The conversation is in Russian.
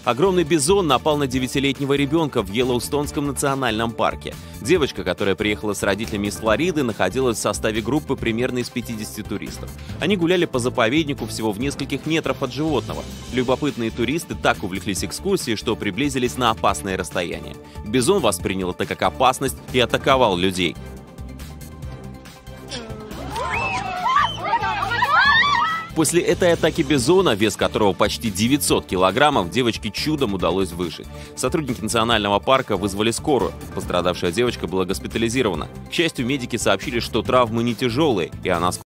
Огромный бизон напал на 9-летнего ребенка в Йеллоустонском национальном парке. Девочка, которая приехала с родителями из Флориды, находилась в составе группы примерно из 50 туристов. Они гуляли по заповеднику всего в нескольких метрах от животного. Любопытные туристы так увлеклись экскурсией, что приблизились на опасное расстояние. Бизон воспринял это как опасность и атаковал людей. После этой атаки бизона, вес которого почти 900 килограммов, девочке чудом удалось выжить. Сотрудники национального парка вызвали скорую. Пострадавшая девочка была госпитализирована. К счастью, медики сообщили, что травмы не тяжелые, и она